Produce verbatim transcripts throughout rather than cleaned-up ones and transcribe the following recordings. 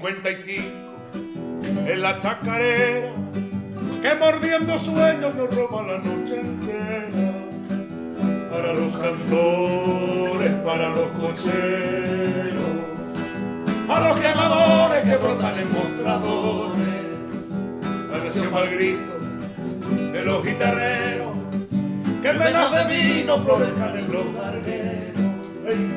cincuenta y cinco en la chacarera, que mordiendo sueños nos roba la noche entera. Para los cantores, para los cocheros, a los llamadores que brotan en mostradores, la versión al grito de los guitarreros, que en venas de vino florezcan en los largueros. ¡Ey!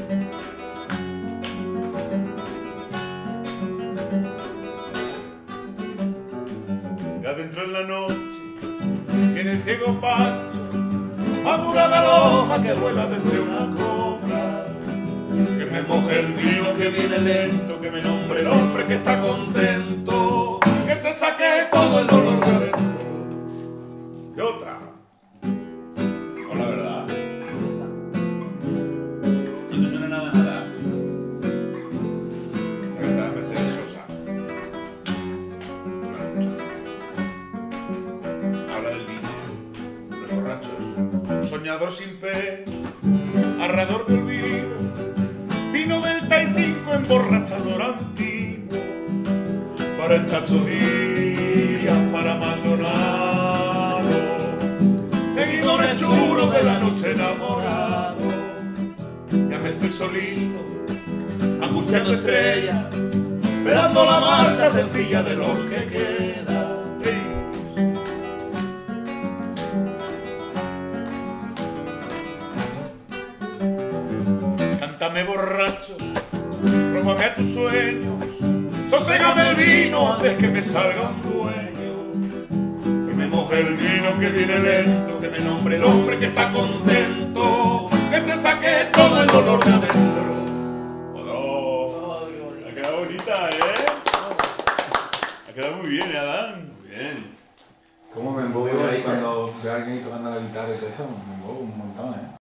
Y adentro en la noche viene el ciego Pancho, madura la hoja que vuela desde una copla, que me moje el vino que viene lento, que me nombre el hombre que está contento, que se saque todo el dolor de adentro. Y otra. Con la verdad. No te suena nada, nada. La verdad, Mercedes Sosa. Bueno, mucho. Habla del vino, de los borrachos. Un soñador sin pena, arrador de olvido, vino del Taitico, emborrachador antiguo, para el Chacho Díaz, para Maldonado, seguidores chulos de la noche enamorado. Ya me estoy solito, angustiando estrellas, esperando la marcha sencilla de los que quedan. Cántame borracho, róbame a tus sueños, soségame el vino antes que me salga un dueño, que me moje el vino que viene lento, que me nombre el hombre que está contento, que se saque todo el dolor de adentro. ¡Oh! Ha quedado bonita, ¿eh? Ha quedado muy bien, ¿eh, Adán? Muy bien. ¿Cómo me embobo ahí cuando veo a alguien tocando la guitarra y todo eso? Me embobo un montón, ¿eh?